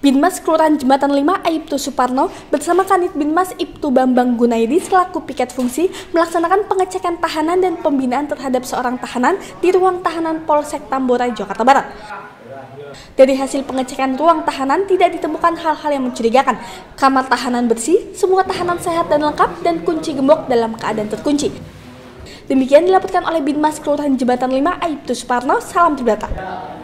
Binmas Kelurahan Jembatan 5 Aibtu Suparno bersama Kanit Binmas Ibtu Bambang Gunaidi selaku piket fungsi melaksanakan pengecekan tahanan dan pembinaan terhadap seorang tahanan di ruang tahanan Polsek Tambora, Jakarta Barat. Dari hasil pengecekan ruang tahanan tidak ditemukan hal-hal yang mencurigakan. Kamar tahanan bersih, semua tahanan sehat dan lengkap, dan kunci gembok dalam keadaan terkunci. Demikian dilaporkan oleh Binmas Kelurahan Jembatan 5 Aibtu Suparno. Salam Tribrata.